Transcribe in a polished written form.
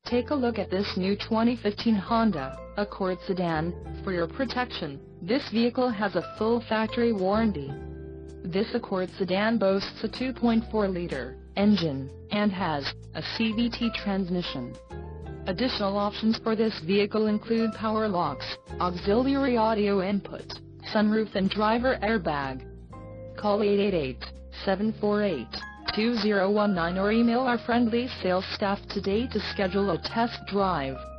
Take a look at this new 2015 Honda Accord sedan. For your protection, this vehicle has a full factory warranty. This Accord sedan boasts a 2.4-liter engine and has a CVT transmission. Additional options for this vehicle include power locks, auxiliary audio input, sunroof and driver airbag. Call 888-748-2019 or email our friendly sales staff today to schedule a test drive.